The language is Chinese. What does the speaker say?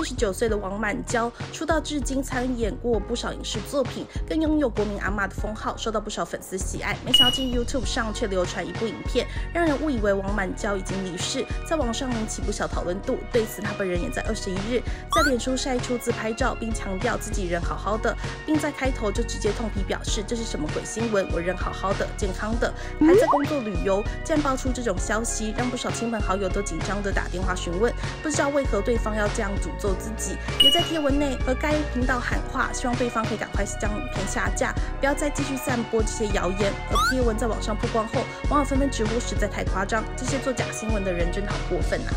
79岁的王满娇，出道至今参演过不少影视作品，更拥有国民阿嬷的封号，受到不少粉丝喜爱。没想到进 YouTube 上却流传一部影片，让人误以为王满娇已经离世，在网上引起不小讨论度。对此，他本人也在21日在脸书晒出自拍照，并强调自己人好好的，并在开头就直接痛批表示这是什么鬼新闻，我人好好的，健康的，还在工作旅游。竟然爆出这种消息，让不少亲朋好友都紧张的打电话询问，不知道为何对方要这样诅咒自己，也在贴文内和该频道喊话，希望对方可以赶快将影片下架，不要再继续散播这些谣言。而贴文在网上曝光后，网友纷纷直呼实在太夸张，这些做假新闻的人真的好过分啊！